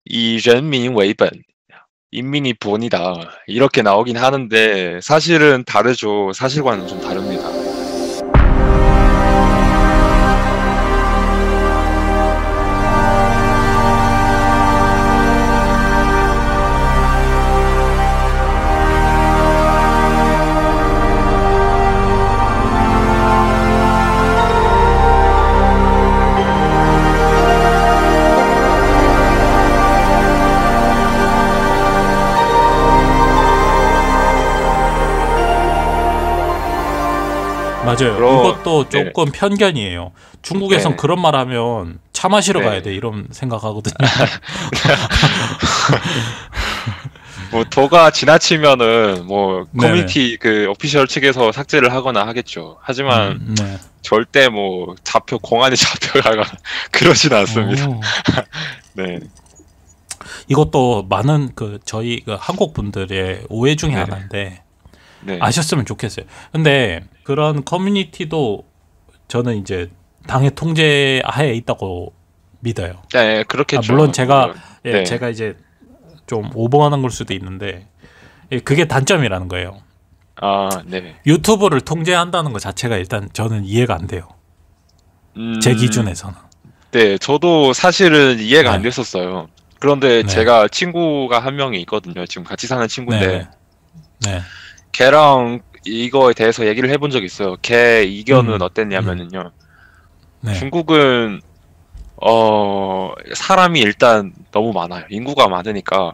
이人民为本, 인민이 본이다 이렇게 나오긴 하는데 사실은 다르죠. 사실과는 좀 다릅니다. 맞아요. 이것도 조금 네. 편견이에요. 중국에선 네. 그런 말 하면 차 마시러 네. 가야 돼 이런 생각하거든요. 뭐 도가 지나치면은 뭐 커뮤니티 그 오피셜 측에서 삭제를 하거나 하겠죠. 하지만 네. 절대 뭐 공안에 잡혀가거나 그러진 않습니다. 네. 이것도 많은 그 저희 그 한국 분들의 오해 중에 네. 하나인데 네. 아셨으면 좋겠어요. 근데 그런 커뮤니티도 저는 이제 당의 통제 하에 있다고 믿어요. 네, 그렇겠죠. 물론 제가 네. 제가 이제 좀 오버하는 걸 수도 있는데 그게 단점이라는 거예요. 아, 네. 유튜브를 통제한다는 것 자체가 일단 저는 이해가 안 돼요. 제 기준에서는. 네, 저도 사실은 이해가 안 됐었어요. 그런데 제가 친구가 한 명이 있거든요. 지금 같이 사는 친구인데. 네. 걔랑 이거에 대해서 얘기를 해본 적이 있어요. 걔 의견은 어땠냐면은요. 중국은 사람이 일단 너무 많아요. 인구가 많으니까.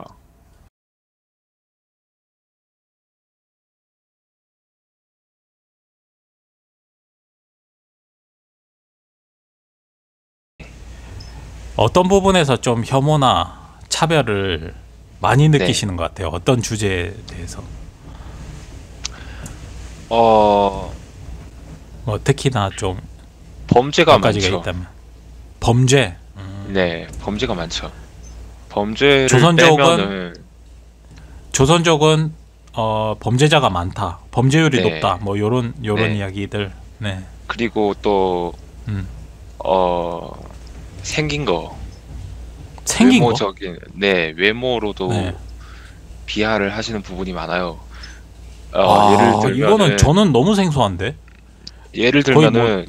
어떤 부분에서 좀 혐오나 차별을 많이 느끼시는 것 같아요. 어떤 주제에 대해서? 뭐 특히나 좀 범죄가 많죠. 있다면. 범죄. 네, 범죄가 많죠. 범죄를 빼면은 조선족은 범죄자가 많다, 범죄율이 높다, 뭐 요런 이야기들. 네. 그리고 또 생긴 거. 외모적인 외모로도 비하를 하시는 부분이 많아요. 예를 들면 이거는 저는 너무 생소한데. 예를 들면은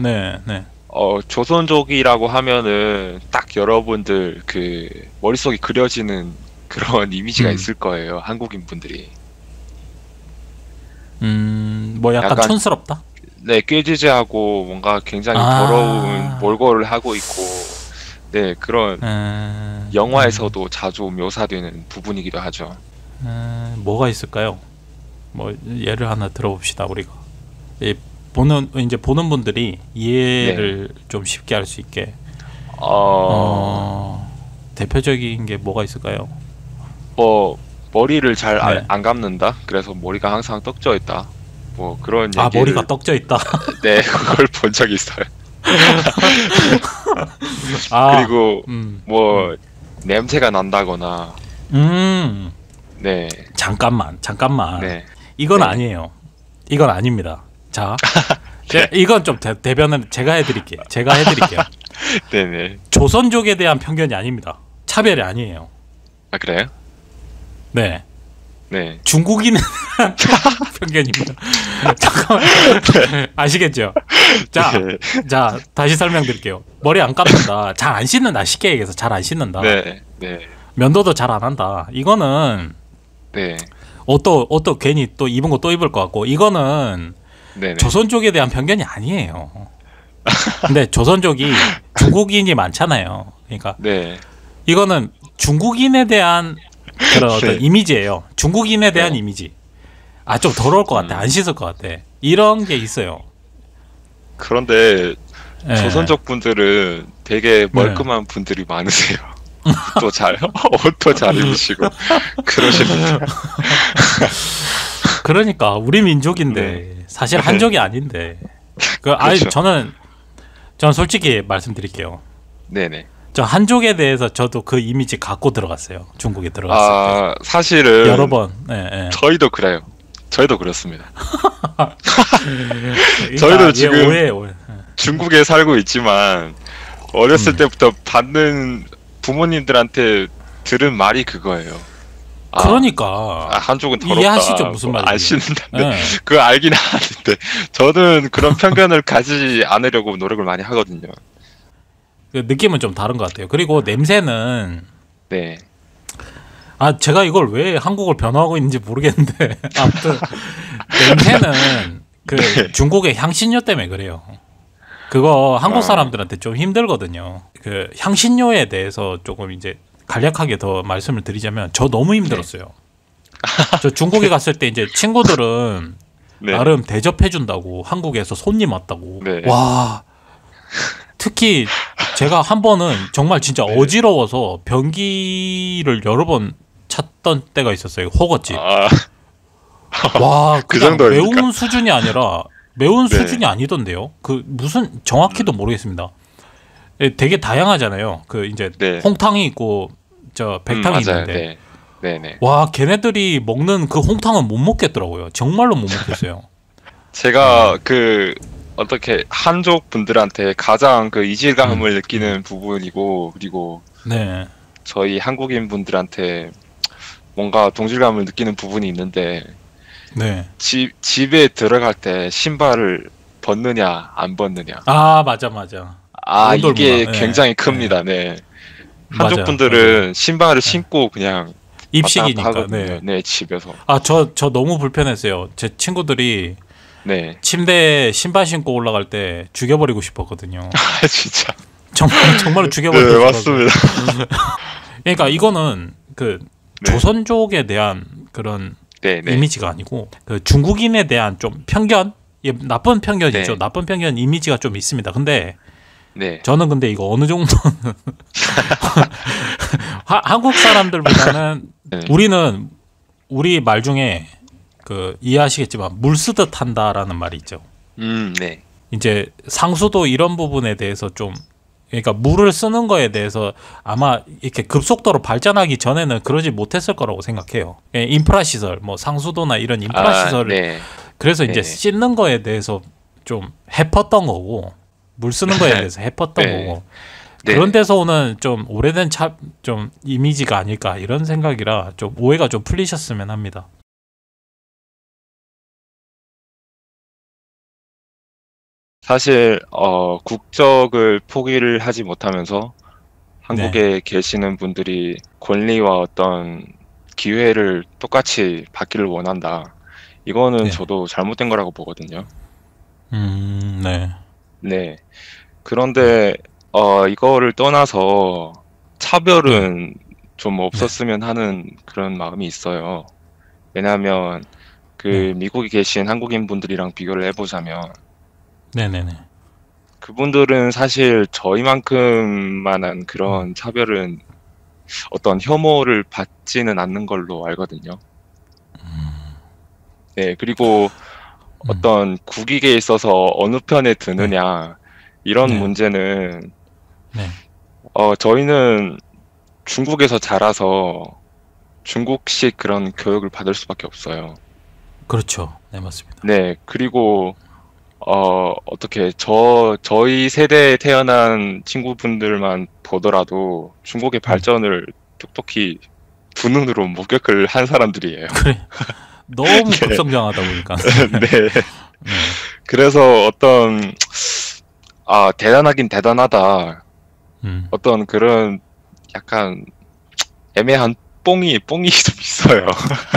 조선족이라고 하면은 딱 여러분들 그 머릿속에 그려지는 그런 이미지가 있을 거예요. 한국인 분들이. 뭐 약간 촌스럽다? 네, 꾀지지하고 뭔가 굉장히 더러운 몰골을 하고 있고, 네, 그런 영화에서도 자주 묘사되는 부분이기도 하죠. 뭐가 있을까요? 뭐 예를 하나 들어봅시다. 우리가 보는 분들이 이해를 좀 쉽게 할 수 있게. 대표적인 게 뭐가 있을까요? 뭐 머리를 잘 안 감는다. 그래서 머리가 항상 떡져 있다. 뭐 그런 얘기를. 머리가 떡져 있다. 네, 그걸 본 적이 있어요. 그리고 뭐 냄새가 난다거나. 네. 잠깐만. 이건 아니에요. 이건 아닙니다. 자, 이건 좀 대변은 제가 해드릴게요. 네네. 조선족에 대한 편견이 아닙니다. 차별이 아니에요. 아, 그래요? 네. 네. 중국인은 편견입니다. 잠깐만. 아시겠죠? 자, 다시 설명드릴게요. 머리 안 감는다. 잘 안 씻는다. 쉽게 얘기해서 잘 안 씻는다. 네. 면도도 잘 안 한다. 이거는 옷도 괜히 또 입은 거 또 입을 것 같고, 이거는 조선족에 대한 편견이 아니에요. 근데 조선족이 중국인이 많잖아요. 그러니까 이거는 중국인에 대한 그런 어떤 이미지예요. 중국인에 대한 이미지. 좀 더러울 것 같아. 안 씻을 것 같아. 이런 게 있어요. 그런데 조선족 분들은 되게 멀끔한 분들이 많으세요. 옷도 잘 입으시고 그러십니다. 그러니까 우리 민족인데 사실 한족이 아닌데. 그렇죠. 저는 솔직히 말씀드릴게요. 네네. 저 한족에 대해서 저도 그 이미지 갖고 들어갔어요. 중국에 들어갔을 때. 사실은 여러 번. 저희도 그래요. 저희도 그렇습니다. 저희도 지금 오해. 중국에 살고 있지만 어렸을 때부터 받는 부모님들한테 들은 말이 그거예요. 그러니까 한족은 더럽다. 이해하시죠 무슨 말인지. 안 씻는다는데 네. 그거 알긴 하는데 저는 그런 편견을 가지지 않으려고 노력을 많이 하거든요. 그 느낌은 좀 다른 것 같아요. 그리고 냄새는 네. 제가 이걸 왜 한국을 변화하고 있는지 모르겠는데 아무튼 냄새는 그 네. 중국의 향신료 때문에 그래요. 그거 한국 사람들한테 좀 힘들거든요. 그 향신료에 대해서 조금 이제 간략하게 더 말씀을 드리자면 저 너무 힘들었어요. 네. 저 중국에 갔을 때 이제 친구들은 네. 나름 대접해 준다고 한국에서 손님 왔다고. 네. 와. 특히 제가 한 번은 정말 진짜 네. 어지러워서 변기를 여러 번 찾던 때가 있었어요. 허거집. 와, 그 매운 수준이 아니라 매운 네. 수준이 아니던데요. 그 무슨 정확히도 모르겠습니다. 되게 다양하잖아요. 그 이제 네. 홍탕이 있고 저 백탕이 있는데. 네. 네네. 와, 걔네들이 먹는 그 홍탕은 못 먹겠더라고요. 정말로 못 먹겠어요. 제가 그 어떻게 한족 분들한테 가장 그 이질감을 느끼는 부분이고 그리고 네. 저희 한국인 분들한테 뭔가 동질감을 느끼는 부분이 있는데 네. 집에 들어갈 때 신발을 벗느냐 안 벗느냐. 맞아. 이게 문화. 굉장히 큽니다. 네. 한족 분들은 신발을 신고 그냥 입식이니까. 네, 집에서. 저 너무 불편했어요. 제 친구들이 네. 침대에 신발 신고 올라갈 때 죽여버리고 싶었거든요. 진짜. 정말로 죽여버리고 네, 맞습니다. 그러니까 이거는 그 네. 조선족에 대한 그런 이미지가 아니고 그 중국인에 대한 좀 편견, 나쁜 편견이죠. 네. 나쁜 편견 이미지가 좀 있습니다. 근데 네. 저는 근데 이거 어느 정도는 한국 사람들보다는 네. 우리는 우리 말 중에 그 이해하시겠지만 물 쓰듯 한다라는 말이 있죠. 네. 이제 상수도 이런 부분에 대해서 좀 그러니까 물을 쓰는 거에 대해서 아마 이렇게 급속도로 발전하기 전에는 그러지 못했을 거라고 생각해요. 인프라 시설, 뭐 상수도나 이런 인프라 시설을 네. 그래서 이제 씻는 거에 대해서 좀 해펐던 거고 물 쓰는 거에 대해서 해펐던 거고 그런 데서 오는 좀 오래된 좀 이미지가 아닐까 이런 생각이라 좀 오해가 좀 풀리셨으면 합니다. 사실 국적을 포기를 하지 못하면서 한국에 계시는 분들이 권리와 어떤 기회를 똑같이 받기를 원한다. 이거는 저도 잘못된 거라고 보거든요. 네. 네. 그런데 이거를 떠나서 차별은 좀 없었으면 하는 그런 마음이 있어요. 왜냐하면 그 미국에 계신 한국인 분들이랑 비교를 해보자면 네네네. 그분들은 사실 저희만큼만한 그런 차별은 어떤 혐오를 받지는 않는 걸로 알거든요. 네, 그리고 어떤 국익에 있어서 어느 편에 드느냐 이런 문제는 저희는 중국에서 자라서 중국식 그런 교육을 받을 수밖에 없어요. 그렇죠. 네, 맞습니다. 네, 그리고 어떻게 저희 세대에 태어난 친구분들만 보더라도 중국의 발전을 톡톡히 두 눈으로 목격을 한 사람들이에요. 그래. 너무 급성장하다 보니까. 네. 그래서 어떤 대단하긴 대단하다. 어떤 그런 약간 애매한 뽕이 좀 있어요.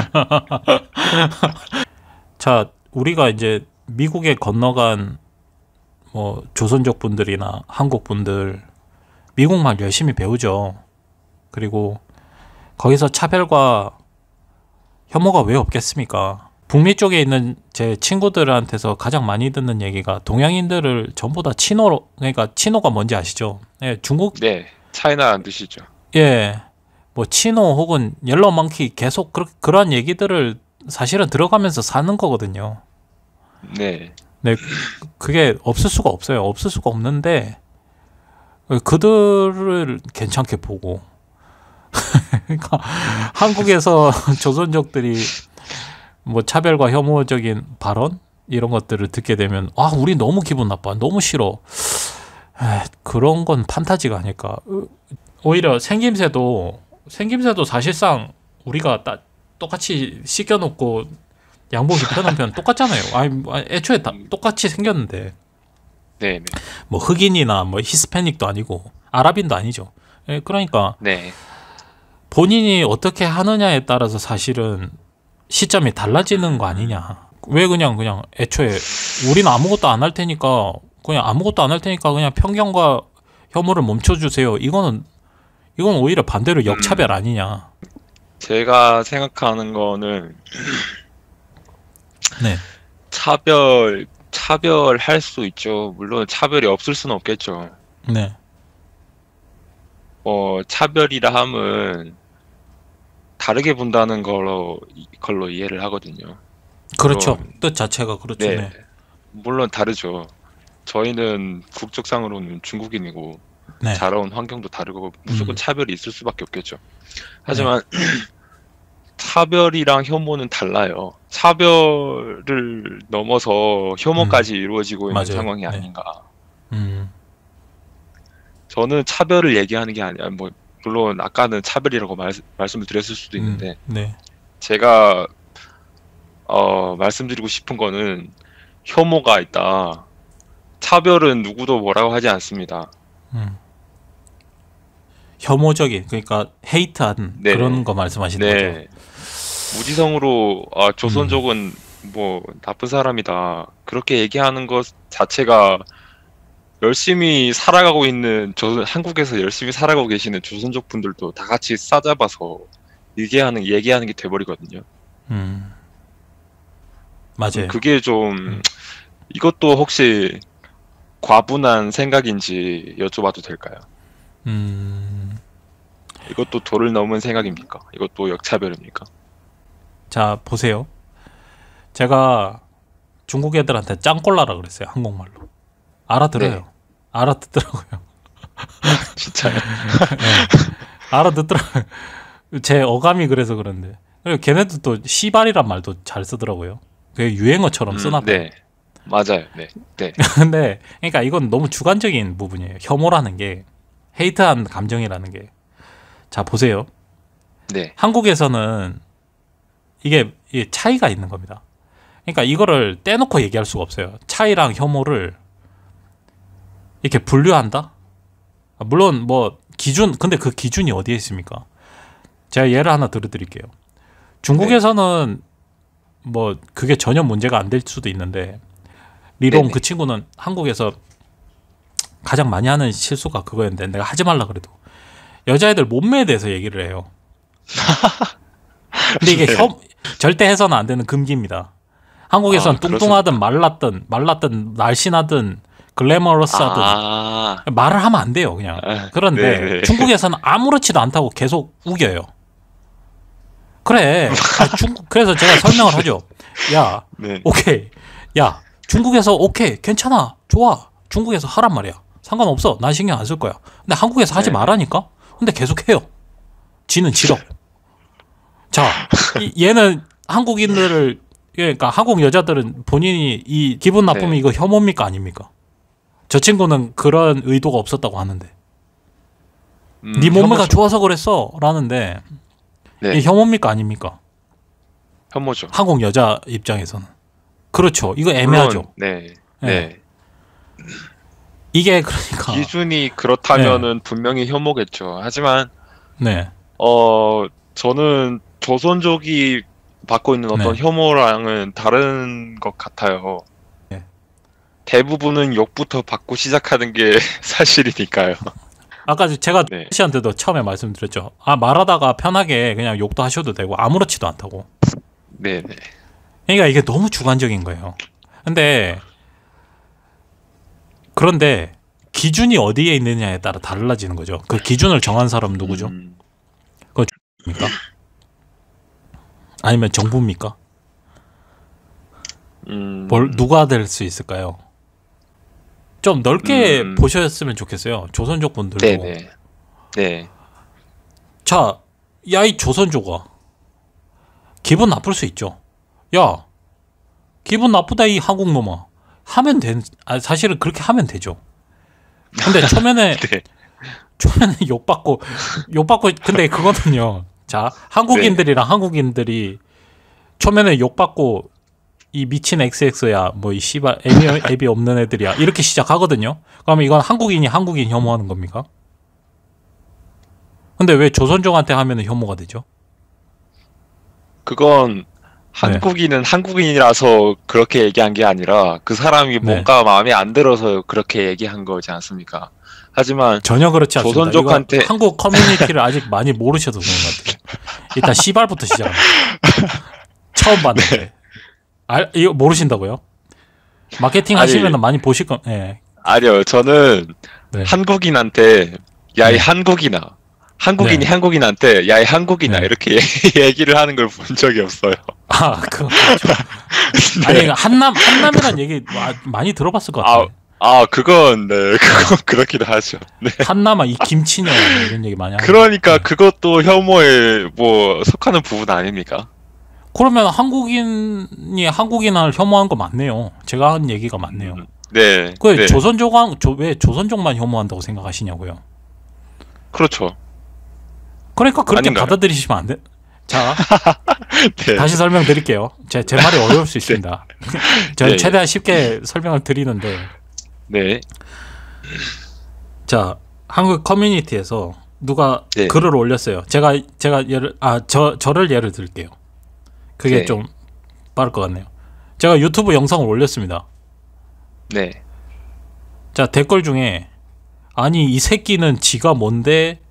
자, 우리가 이제 미국에 건너간 뭐 조선족 분들이나 한국 분들 미국말 열심히 배우죠. 그리고 거기서 차별과 혐오가 왜 없겠습니까? 북미 쪽에 있는 제 친구들한테서 가장 많이 듣는 얘기가 동양인들을 전부 다 치노로, 그러니까 치노가 뭔지 아시죠? 중국. 네, 차이나 안 드시죠? 예, 뭐 치노 혹은 옐로우 멍키 계속 그런 얘기들을 사실은 들어가면서 사는 거거든요. 네. 네, 그게 없을 수가 없어요. 없을 수가 없는데 그들을 괜찮게 보고 그러니까 한국에서 조선족들이 뭐 차별과 혐오적인 발언 이런 것들을 듣게 되면 우리 너무 기분 나빠, 너무 싫어. 그런 건 판타지가 아닐까. 오히려 생김새도 생김새도 사실상 우리가 똑같이 씻겨놓고 양복 입혀놓으면 똑같잖아요. 애초에 다 똑같이 생겼는데. 네. 뭐 흑인이나 뭐 히스패닉도 아니고 아랍인도 아니죠. 그러니까 네. 본인이 어떻게 하느냐에 따라서 사실은 시점이 달라지는 거 아니냐. 왜 그냥 애초에 우리는 아무것도 안 할 테니까 그냥 편견과 혐오를 멈춰주세요. 이건 오히려 반대로 역차별 아니냐. 제가 생각하는 거는 네. 차별할 수 있죠. 물론 차별이 없을 수는 없겠죠. 네. 차별이라 함은 다르게 본다는 걸로 이해를 하거든요. 그렇죠. 뜻 자체가 그렇죠. 네. 네. 물론 다르죠. 저희는 국적상으로는 중국인이고 네. 자라온 환경도 다르고 무조건 차별이 있을 수밖에 없겠죠. 하지만 차별이랑 혐오는 달라요. 차별을 넘어서 혐오까지 이루어지고 있는 맞아요. 상황이 네. 아닌가. 음. 저는 차별을 얘기하는 게 아니야. 뭐 물론 아까는 차별이라고 말씀을 드렸을 수도 있는데 네. 제가 말씀드리고 싶은 거는 혐오가 있다. 차별은 누구도 뭐라고 하지 않습니다. 혐오적인, 그러니까 헤이트한 네. 그런 거 말씀하시는 네. 거죠. 무지성으로 조선족은 뭐 나쁜 사람이다. 그렇게 얘기하는 것 자체가 열심히 살아가고 있는 한국에서 열심히 살아가고 계시는 조선족 분들도 다 같이 싸잡아서 얘기하는 게 돼버리거든요. 맞아요. 그게 좀 이것도 혹시 과분한 생각인지 여쭤봐도 될까요? 이것도 도를 넘은 생각입니까? 이것도 역차별입니까? 자, 보세요. 제가 중국 애들한테 짱꼴라라 그랬어요. 한국말로. 알아들어요. 네. 알아듣더라고요. 진짜요? 네. 알아듣더라고요. 제 어감이 그래서 그런데. 그리고 걔네도 또 씨발이란 말도 잘 쓰더라고요. 그게 유행어처럼 쓰나 봐요. 네. 맞아요. 네. 네. 근데 그러니까 이건 너무 주관적인 부분이에요. 혐오라는 게, 헤이트한 감정이라는 게. 자, 보세요. 네. 한국에서는 이게 차이가 있는 겁니다. 그러니까 이거를 떼놓고 얘기할 수가 없어요. 차이랑 혐오를 이렇게 분류한다? 물론 뭐 기준, 근데 그 기준이 어디에 있습니까? 제가 예를 하나 들어드릴게요. 중국에서는 뭐 그게 전혀 문제가 안 될 수도 있는데, 리롱 네네. 그 친구는 한국에서 가장 많이 하는 실수가 그거였는데, 내가 하지 말라 그래도 여자애들 몸매에 대해서 얘기를 해요. 근데 이게 절대 해서는 안 되는 금기입니다. 한국에서는 뚱뚱하든 말랐든 날씬하든 글래머러스하든 말을 하면 안 돼요, 그냥. 그런데 네네. 중국에서는 아무렇지도 않다고 계속 우겨요. 그래. 그래서 제가 설명을 하죠. 야, 네. 오케이. 야, 중국에서 오케이, 괜찮아, 좋아. 중국에서 하란 말이야. 상관없어. 난 신경 안 쓸 거야. 근데 한국에서 하지 말라니까? 근데 계속 해요. 지는 싫어. 자, 얘는 한국인들을, 그러니까 한국 여자들은 본인이 이 기분 나쁘면 이거 혐오입니까 아닙니까? 저 친구는 그런 의도가 없었다고 하는데, 네 몸매가 좋아서 그랬어 라는데, 이게 혐오입니까 아닙니까? 혐오죠. 한국 여자 입장에서는. 그렇죠. 이거 애매하죠. 물론, 네. 이게 그러니까 기준이 그렇다면은 분명히 혐오겠죠. 하지만 저는 조선족이 받고 있는 어떤 혐오랑은 다른 것 같아요. 대부분은 욕부터 받고 시작하는 게 사실이니까요. 아까 제가 씨한테도 처음에 말씀드렸죠. 말하다가 편하게 그냥 욕도 하셔도 되고 아무렇지도 않다고. 네네. 그러니까 이게 너무 주관적인 거예요. 그런데 기준이 어디에 있느냐에 따라 달라지는 거죠. 그 기준을 정한 사람 누구죠? 그거 입니까? 아니면 정부입니까? 누가 될 수 있을까요? 좀 넓게 보셨으면 좋겠어요. 조선족 분들도. 네. 자, 야, 이 조선족아, 기분 나쁠 수 있죠. 야, 기분 나쁘다 이 한국 놈아. 사실은 그렇게 하면 되죠. 근데 초면에 초면에 욕받고 근데 그거는요. 자, 한국인들이랑 네. 한국인들이 초면에 욕받고 이 미친 XX야 뭐 이 씨발 애비 없는 애들이야 이렇게 시작하거든요. 그러면 이건 한국인 혐오하는 겁니까? 근데 왜 조선족한테 하면은 혐오가 되죠? 그건 한국인은 네. 한국인이라서 그렇게 얘기한 게 아니라 그 사람이 뭔가 네. 마음에 안 들어서 그렇게 얘기한 거지 않습니까? 하지만 전혀 그렇지 않습니다. 조선족한테 한국 커뮤니티를 아직 많이 모르셔서 그런 것 같아요. 일단 씨발부터 시작합니다. 처음 봤는데 네. 이거 모르신다고요? 마케팅 하시면 많이 보실 거. 네. 아니요, 저는 네. 한국인한테 야이 네. 한국인아, 한국인이 네. 한국인한테 야이 한국인아 네. 이렇게 얘기를 하는 걸 본 적이 없어요. 아, 그렇죠. 네. 아니 한남이란 얘기 많이 들어봤을 것 같아요. 그건 그렇기도 하죠. 네. 한남아 이 김치냐 이런 얘기 많이 하죠. 그러니까 네. 그것도 혐오에 뭐 속하는 부분 아닙니까? 그러면 한국인이 한국인을 혐오한 거 맞네요. 제가 한 얘기가 맞네요. 네. 그 네. 왜 조선족만 혐오한다고 생각하시냐고요? 그렇죠. 그러니까 그렇게 아닌가요? 받아들이시면 안 돼. 자, 네. 다시 설명드릴게요. 제 말이 어려울 수 있습니다. 저는 네. 최대한 쉽게 설명을 드리는데. 네. 자, 한국 커뮤니티에서 누가 네. 글을 올렸어요. 제가 저를 예를 들게요. 그게 네. 좀 빠를 것 같네요. 제가 유튜브 영상을 올렸습니다. 네. 자, 댓글 중에 아니 이 새끼는 지가 뭔데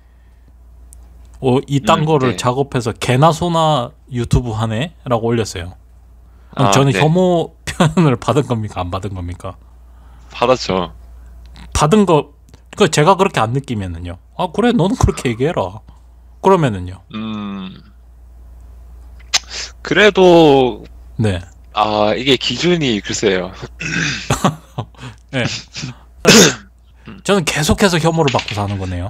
이딴 거를 네. 작업해서 개나 소나 유튜브 하네? 라고 올렸어요. 저는 네. 혐오 표현을 받은 겁니까? 안 받은 겁니까? 받았죠. 받은 거, 제가 그렇게 안 느끼면은요. 그래, 너는 그렇게 얘기해라. 그러면은요. 그래도. 네. 이게 기준이 글쎄요. 네. 저는 계속해서 혐오를 받고 사는 거네요.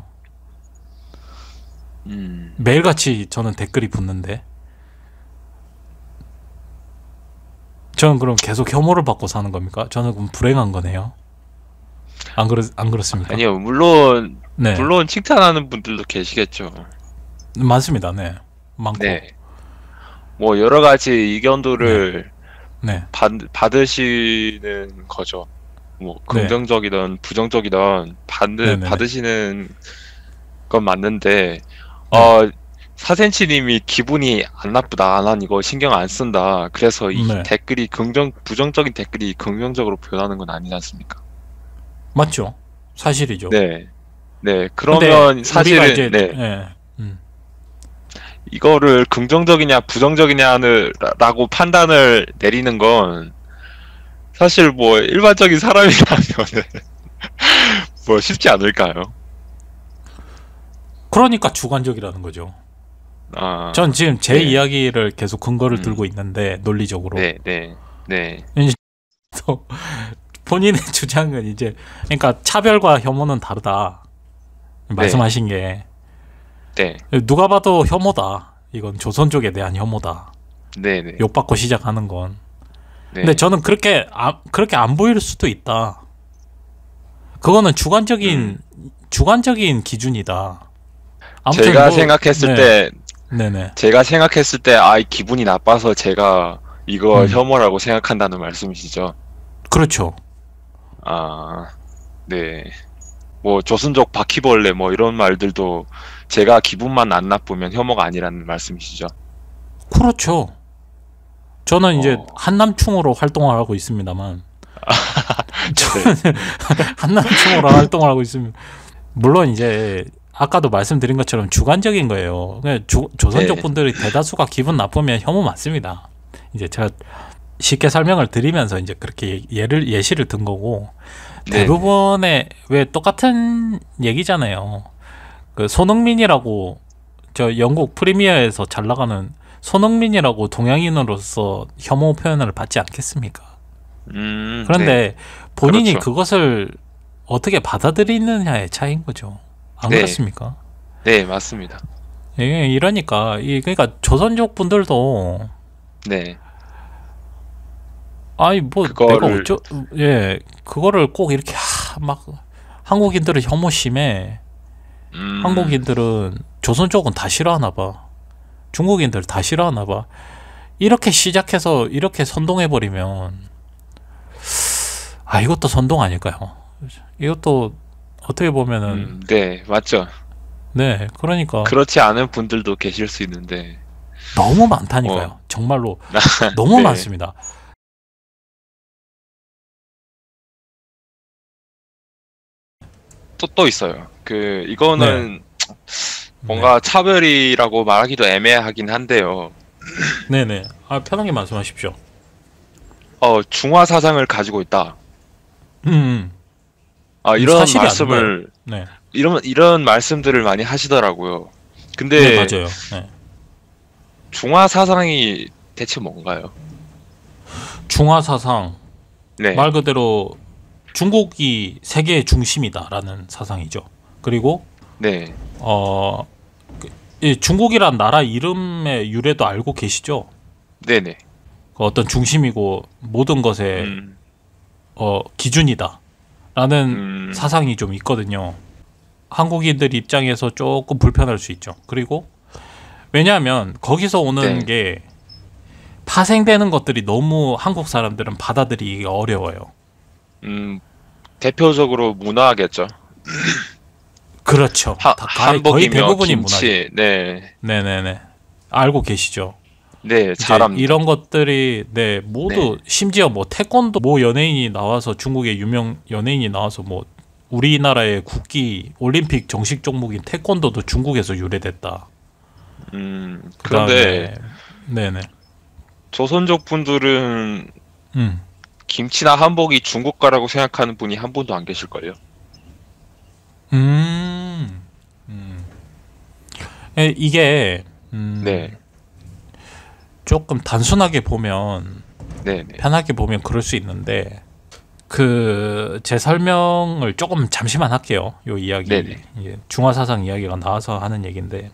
매일같이 저는 댓글이 붙는데 저는 그럼 계속 혐오를 받고 사는 겁니까? 저는 그럼 불행한 거네요. 안 그렇습니까? 아니요, 물론 칭찬하는 분들도 계시겠죠. 많습니다. 네, 많고. 네. 뭐 여러 가지 의견들을 네. 받으시는 거죠. 뭐 긍정적이든 부정적이든 받으시는 건 맞는데. 4cm님이 기분이 안 나쁘다, 난 이거 신경 안 쓴다, 그래서 이 댓글이 부정적인 댓글이 긍정적으로 변하는 건 아니지 않습니까? 맞죠, 사실이죠. 네, 그러면 사실은 이제, 이거를 긍정적이냐 부정적이냐라고 판단을 내리는 건 사실 뭐 일반적인 사람이라면 뭐 쉽지 않을까요? 그러니까 주관적이라는 거죠. 전 지금 제 이야기를 계속 근거를 들고 있는데 논리적으로. 네. 본인의 주장은 이제 그러니까 차별과 혐오는 다르다. 말씀하신 게. 네. 누가 봐도 혐오다. 이건 조선족에 대한 혐오다. 네. 욕받고 시작하는 건. 근데 저는 그렇게 안 보일 수도 있다. 그거는 주관적인 기준이다. 제가 생각했을 때 기분이 나빠서 제가 이거 혐오라고 생각한다는 말씀이시죠? 그렇죠. 네. 뭐 조선족 바퀴벌레 뭐 이런 말들도 제가 기분만 안 나쁘면 혐오가 아니라는 말씀이시죠? 그렇죠. 저는 이제 한남충으로 활동을 하고 있습니다만 저는 한남충으로 활동을 하고 있습니다. 물론 이제 아까도 말씀드린 것처럼 주관적인 거예요. 조선족 분들이 대다수가 기분 나쁘면 혐오 맞습니다. 이제 제가 쉽게 설명을 드리면서 이제 그렇게 예시를 든 거고, 대부분의 왜 똑같은 얘기잖아요. 그 손흥민이라고 저 영국 프리미어에서 잘 나가는 손흥민이라고 동양인으로서 혐오 표현을 받지 않겠습니까? 그런데 본인이 그렇죠. 그것을 어떻게 받아들이느냐의 차이인 거죠. 안 그렇습니까? 네, 맞습니다. 예, 이러니까 그러니까 조선족 분들도 아니 뭐 내가 그거를 꼭 이렇게 막 한국인들은 혐오 심해. 한국인들은 조선 쪽은 다 싫어하나 봐. 중국인들 다 싫어하나 봐. 이렇게 시작해서 이렇게 선동해버리면 이것도 선동 아닐까요? 이것도 어떻게 보면은 네, 맞죠. 네, 그러니까 그렇지 않은 분들도 계실 수 있는데 너무 많다니까요. 정말로 너무 네. 많습니다. 또 있어요. 이거는 뭔가 차별이라고 말하기도 애매하긴 한데요. 네네. 편하게 말씀하십시오. 중화 사상을 가지고 있다. 이런 말씀을 이런 말씀들을 많이 하시더라고요. 근데 네, 맞아요. 네. 중화 사상이 대체 뭔가요? 중화 사상 네. 말 그대로 중국이 세계의 중심이다라는 사상이죠. 그리고 네. 이 중국이란 나라 이름의 유래도 알고 계시죠? 네네. 어떤 중심이고 모든 것의 기준이다라는 사상이 좀 있거든요. 한국인들 입장에서 조금 불편할 수 있죠. 그리고 왜냐하면 거기서 오는 게 파생되는 것들이 너무 한국 사람들은 받아들이기가 어려워요. 대표적으로 문화겠죠. 그렇죠. 거의 대부분이 문화죠. 네네네. 알고 계시죠. 네, 잘합니다. 이런 것들이 모두 심지어 뭐 태권도 뭐 연예인이 나와서 중국의 유명 연예인이 나와서 뭐 우리나라의 국기 올림픽 정식 종목인 태권도도 중국에서 유래됐다. 그런데 네네. 조선족 분들은 김치나 한복이 중국 거라고 생각하는 분이 한 분도 안 계실걸요. 이게 네. 조금 단순하게 보면 편하게 보면 그럴 수 있는데 제 설명을 조금 잠시만 할게요. 요 이야기 중화사상 이야기가 나와서 하는 얘기인데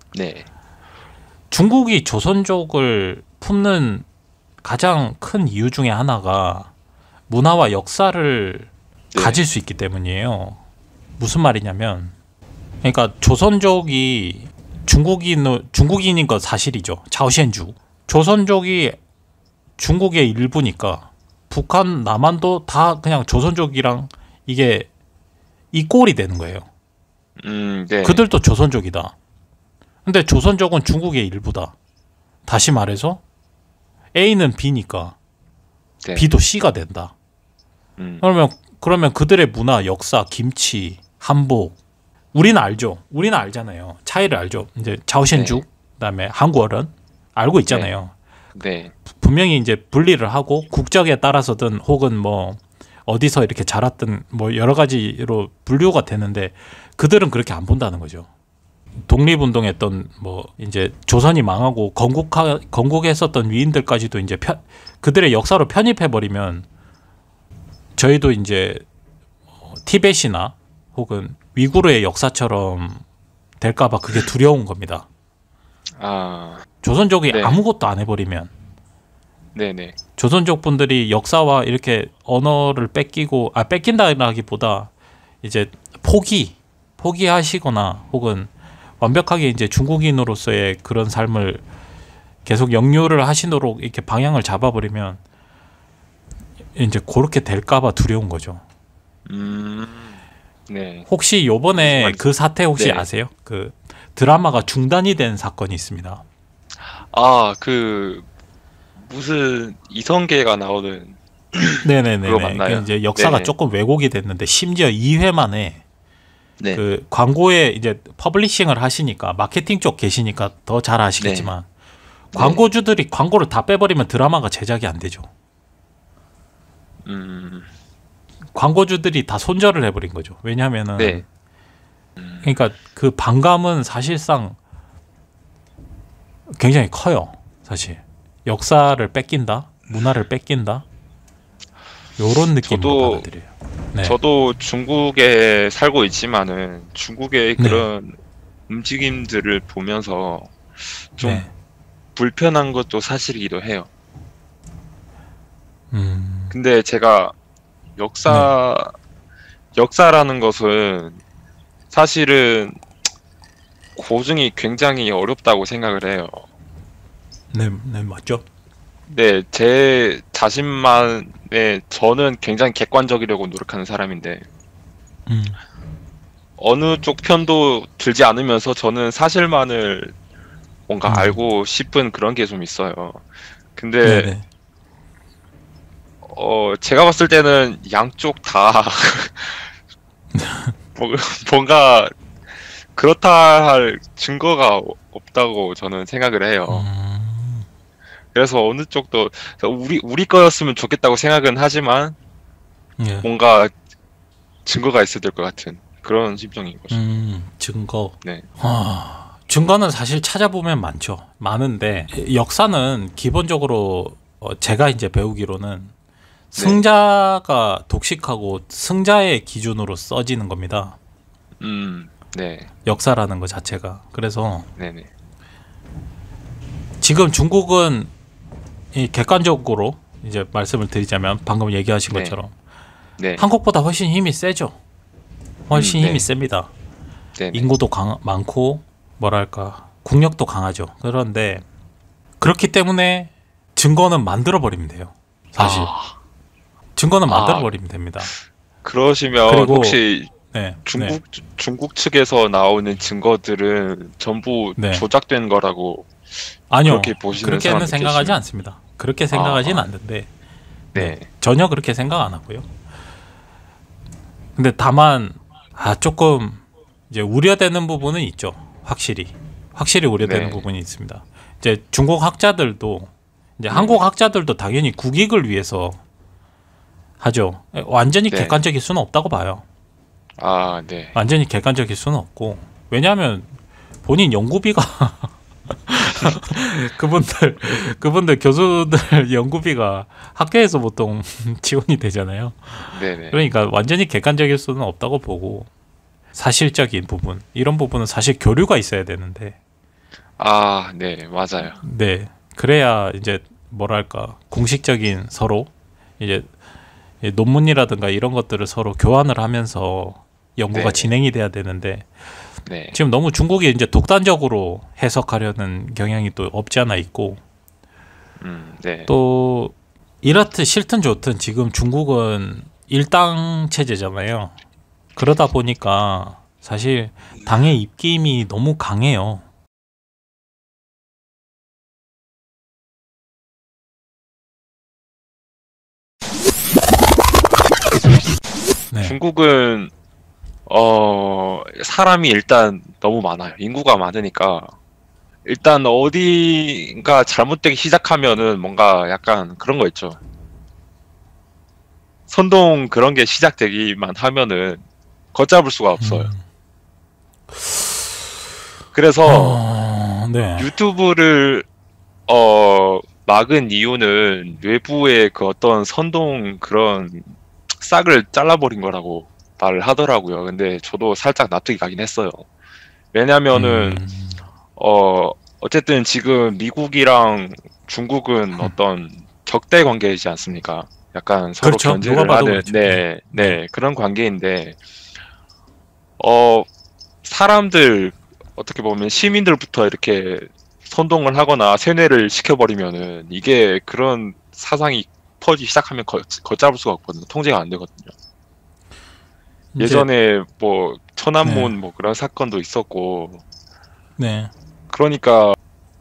중국이 조선족을 품는 가장 큰 이유 중에 하나가 문화와 역사를 가질 수 있기 때문이에요. 무슨 말이냐면 그러니까 조선족이 중국인인 건 사실이죠. 자오셴주. 조선족이 중국의 일부니까 북한, 남한도 다 그냥 조선족이랑 이게 이 꼴이 되는 거예요. 그들도 조선족이다. 근데 조선족은 중국의 일부다. 다시 말해서 A는 B니까 B도 C가 된다. 그러면 그들의 문화, 역사, 김치, 한복 우리는 알죠. 우리는 알잖아요. 차이를 알죠. 이제 자오셴주 그다음에 한국어는 알고 있잖아요. 분명히 이제 분리를 하고 국적에 따라서든 혹은 뭐 어디서 이렇게 자랐든 뭐 여러 가지로 분류가 되는데 그들은 그렇게 안 본다는 거죠. 독립운동했던 뭐 이제 조선이 망하고 건국했었던 위인들까지도 이제 그들의 역사로 편입해 버리면 저희도 이제 티벳이나 혹은 위구르의 역사처럼 될까봐 그게 두려운 겁니다. 조선족이 아무것도 안 해버리면 조선족 분들이 역사와 이렇게 언어를 뺏긴다기보다 이제 포기하시거나 혹은 완벽하게 이제 중국인으로서의 그런 삶을 계속 역류를 하시도록 이렇게 방향을 잡아버리면 이제 그렇게 될까봐 두려운 거죠. 혹시 요번에 그 사태 혹시 아세요? 그 드라마가 중단이 된 사건이 있습니다. 무슨 이성계가 나오는 네네네. 그거 맞나요? 이제 역사가 조금 왜곡이 됐는데 심지어 2회 만에 그 광고에 이제 퍼블리싱을 하시니까 마케팅 쪽 계시니까 더 잘 아시겠지만 광고주들이 광고를 다 빼버리면 드라마가 제작이 안 되죠. 광고주들이 다 손절을 해버린 거죠. 왜냐하면은 그러니까 그 반감은 사실상 굉장히 커요. 사실 역사를 뺏긴다, 문화를 뺏긴다 요런 느낌으로 받아들여요. 저도 중국에 살고 있지만은 중국의 그런 움직임들을 보면서 좀 불편한 것도 사실이기도 해요. 근데 제가 역사라는 것은 사실은 고증이 굉장히 어렵다고 생각을 해요. 네, 네, 맞죠? 네, 제 자신만의 저는 굉장히 객관적이려고 노력하는 사람인데 어느 쪽 편도 들지 않으면서 저는 사실만을 뭔가 알고 싶은 그런 게 좀 있어요. 근데 네네. 제가 봤을 때는 양쪽 다 뭔가 그렇다 할 증거가 없다고 저는 생각을 해요. 그래서 어느 쪽도 우리 거였으면 좋겠다고 생각은 하지만 예. 뭔가 증거가 있어야 될 것 같은 그런 심정인 거죠. 증거. 네. 증거는 사실 찾아보면 많은데 역사는 기본적으로 제가 이제 배우기로는 승자가 독식하고 승자의 기준으로 써지는 겁니다. 네. 역사라는 것 자체가. 그래서 네네. 지금 중국은 이 객관적으로 이제 말씀을 드리자면 방금 얘기하신 것처럼 네. 한국보다 훨씬 힘이 세죠. 훨씬 힘이 셉니다. 네네. 인구도 많고 뭐랄까 국력도 강하죠. 그런데 그렇기 때문에 증거는 만들어 버리면 돼요. 사실 증거는 만들어 버리면 됩니다. 그러시면 그리고, 혹시 네, 중국 측에서 나오는 증거들은 전부 조작된 거라고 아니요, 그렇게 보시는 그렇게는 생각하지 계시면? 않습니다. 그렇게 생각하지는 않는데 네. 전혀 그렇게 생각 안 하고요. 근데 다만 조금 이제 우려되는 부분은 있죠. 확실히 우려되는 부분이 있습니다. 이제 중국 학자들도 이제 한국 학자들도 당연히 국익을 위해서 하죠. 완전히 객관적일 수는 없다고 봐요. 네. 완전히 객관적일 수는 없고 왜냐하면 본인 연구비가 그분들 교수들 연구비가 학교에서 보통 지원이 되잖아요. 네네. 그러니까 완전히 객관적일 수는 없다고 보고 사실적인 부분 이런 부분은 사실 교류가 있어야 되는데 네, 맞아요. 네, 그래야 이제 뭐랄까 공식적인 서로 이제 논문이라든가 이런 것들을 서로 교환을 하면서 연구가 진행이 돼야 되는데 지금 너무 중국이 이제 독단적으로 해석하려는 경향이 또 없지 않아 있고 또 이렇든 싫든 좋든 지금 중국은 일당 체제잖아요. 그러다 보니까 사실 당의 입김이 너무 강해요. 중국은 사람이 일단 너무 많아요. 인구가 많으니까 일단 어디가 잘못되기 시작하면은 뭔가 약간 그런 거 있죠. 선동 그런 게 시작되기만 하면은 걷잡을 수가 없어요. 그래서 유튜브를 막은 이유는 외부의 그 어떤 선동 그런 싹을 잘라버린 거라고 말을 하더라고요. 근데 저도 살짝 납득이 가긴 했어요. 왜냐면은 어쨌든 지금 미국이랑 중국은 어떤 적대 관계이지 않습니까? 약간 서로 그렇죠. 견제를 하는 그렇죠. 그런 관계인데 사람들 어떻게 보면 시민들부터 이렇게 선동을 하거나 세뇌를 시켜버리면은 이게 그런 사상이 퍼지기 시작하면 걷잡을 수가 없거든요. 통제가 안 되거든요. 예전에 뭐 천안문 뭐 그런 사건도 있었고 그러니까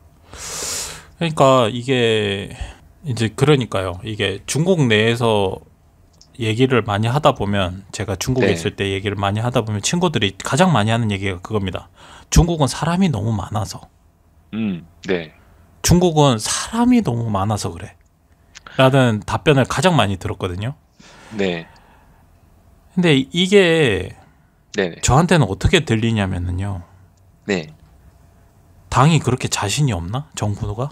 이게 이제 그러니까요. 이게 중국 내에서 얘기를 많이 하다 보면 제가 중국에 있을 때 얘기를 많이 하다 보면 친구들이 가장 많이 하는 얘기가 그겁니다. 중국은 사람이 너무 많아서. 중국은 사람이 너무 많아서 그래. 라는 답변을 가장 많이 들었거든요. 근데 이게 저한테는 어떻게 들리냐면요. 당이 그렇게 자신이 없나? 정부가?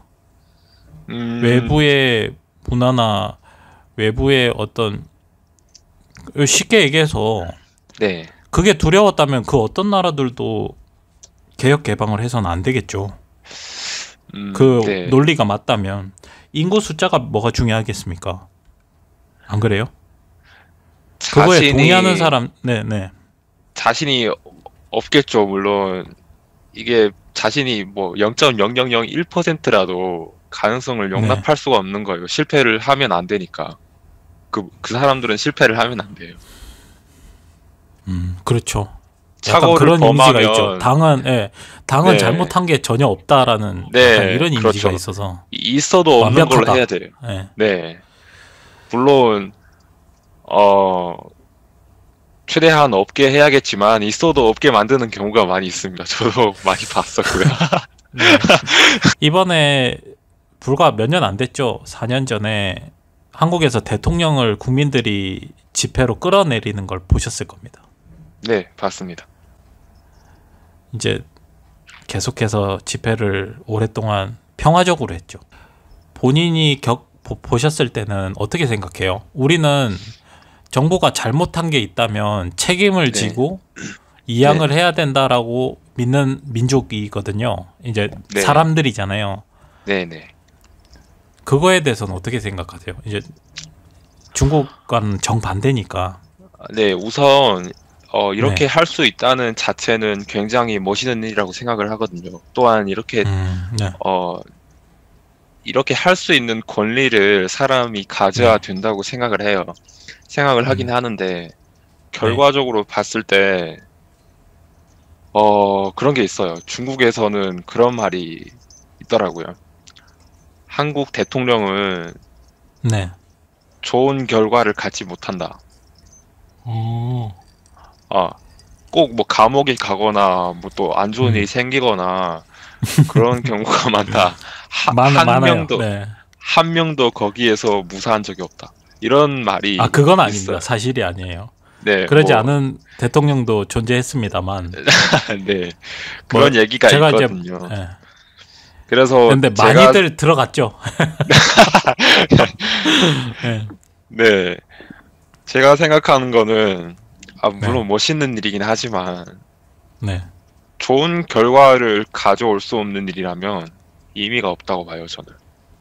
외부의 문화나 외부의 어떤 쉽게 얘기해서 그게 두려웠다면 그 어떤 나라들도 개혁 개방을 해서는 안 되겠죠. 그 논리가 맞다면 인구 숫자가 뭐가 중요하겠습니까? 안 그래요? 그거에 동의하는 사람, 자신이 없겠죠. 물론 이게 자신이 뭐 0.0001%라도 가능성을 용납할 수가 없는 거예요. 실패를 하면 안 되니까. 그 사람들은 실패를 하면 안 돼요. 그렇죠. 착오를 그런 범하면 이미지가 있죠. 당은 잘못한 게 전혀 없다라는 이런 그렇죠. 이미지가 있어서 있어도 없는 완벽하다. 걸로 해야 돼요. 네. 물론 최대한 없게 해야겠지만 있어도 없게 만드는 경우가 많이 있습니다. 저도 많이 봤었고요. 이번에 불과 몇 년 안 됐죠. 4년 전에 한국에서 대통령을 국민들이 집회로 끌어내리는 걸 보셨을 겁니다. 네, 봤습니다. 이제 계속해서 집회를 오랫동안 평화적으로 했죠. 본인이 보셨을 때는 어떻게 생각해요? 우리는 정부가 잘못한 게 있다면 책임을 지고 이양을 해야 된다라고 믿는 민족이거든요. 이제 사람들이잖아요. 네네. 그거에 대해서는 어떻게 생각하세요? 이제 중국과는 정반대니까. 네, 우선 이렇게 할 수 있다는 자체는 굉장히 멋있는 일이라고 생각을 하거든요. 또한 이렇게 이렇게 할 수 있는 권리를 사람이 가져야 된다고 생각을 해요. 생각을 하긴 하는데 결과적으로 봤을 때 그런 게 있어요. 중국에서는 그런 말이 있더라고요. 한국 대통령은 좋은 결과를 갖지 못한다. 꼭 뭐 감옥에 가거나 뭐 또 안 좋은 일이 생기거나 그런 경우가 많다. 한 명도 거기에서 무사한 적이 없다. 이런 말이 그건 있어요. 아닙니다. 사실이 아니에요. 네, 그러지 않은 대통령도 존재했습니다,만. 네, 그런 얘기가 있거든요. 그래서 근데 많이들 들어갔죠. 네, 제가 생각하는 거는 물론 멋있는 일이긴 하지만 좋은 결과를 가져올 수 없는 일이라면 의미가 없다고 봐요, 저는.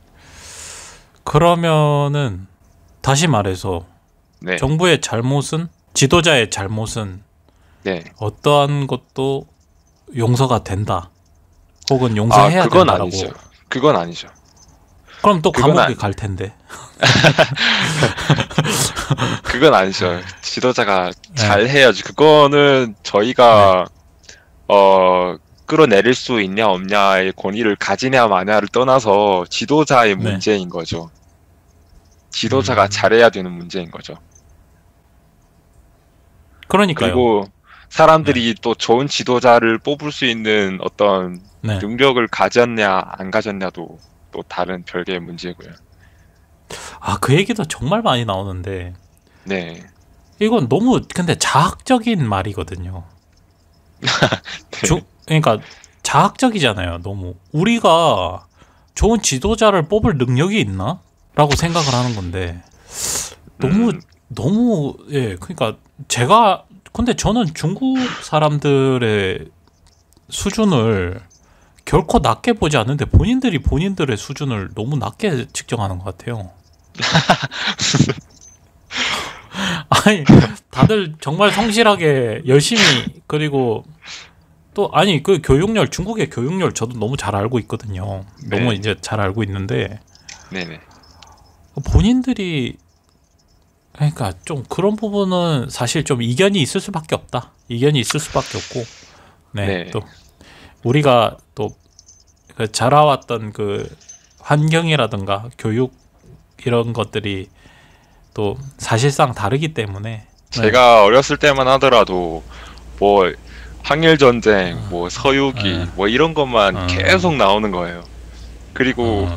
그러면은 다시 말해서 정부의 잘못은, 지도자의 잘못은 어떠한 것도 용서가 된다, 혹은 용서해야 된다라고. 아니죠. 그건 아니죠. 그럼 또 감옥에 갈 텐데. 그건 아니죠. 지도자가 잘 해야지. 그거는 저희가 끌어내릴 수 있냐 없냐의 권위를 가지냐 마냐를 떠나서 지도자의 문제인 거죠. 지도자가 잘해야 되는 문제인 거죠. 그러니까요. 그리고 사람들이 또 좋은 지도자를 뽑을 수 있는 어떤 능력을 가졌냐 안 가졌냐도 또 다른 별개의 문제고요. 그 얘기도 정말 많이 나오는데 이건 너무 근데 자학적인 말이거든요. 그러니까 자학적이잖아요. 너무 우리가 좋은 지도자를 뽑을 능력이 있나? 라고 생각을 하는 건데 너무 그러니까 근데 저는 중국 사람들의 수준을 결코 낮게 보지 않는데 본인들이 본인들의 수준을 너무 낮게 측정하는 것 같아요. 아니, 다들 정말 성실하게 열심히, 그리고 또 그 교육열, 중국의 교육열 저도 너무 잘 알고 있거든요. 너무 이제 잘 알고 있는데 본인들이, 그러니까 좀 그런 부분은 사실 좀 이견이 있을 수밖에 없다. 이견이 있을 수밖에 없고, 또 우리가 또 그 자라왔던 그 환경이라든가 교육 이런 것들이 또 사실상 다르기 때문에. 제가 어렸을 때만 하더라도 뭐 항일 전쟁, 뭐 서유기, 뭐 이런 것만 계속 나오는 거예요. 그리고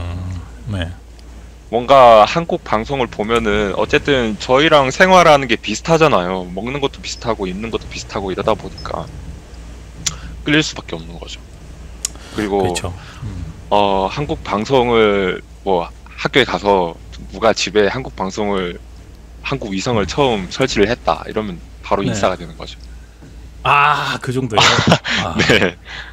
뭔가 한국 방송을 보면은 어쨌든 저희랑 생활하는 게 비슷하잖아요. 먹는 것도 비슷하고 입는 것도 비슷하고 이러다 보니까 끌릴 수밖에 없는 거죠. 그리고 그렇죠. 한국 방송을 뭐 학교에 가서 누가 집에 한국 위성을 처음 설치를 했다 이러면 바로 인싸가 되는 거죠. 그 정도예요? 네.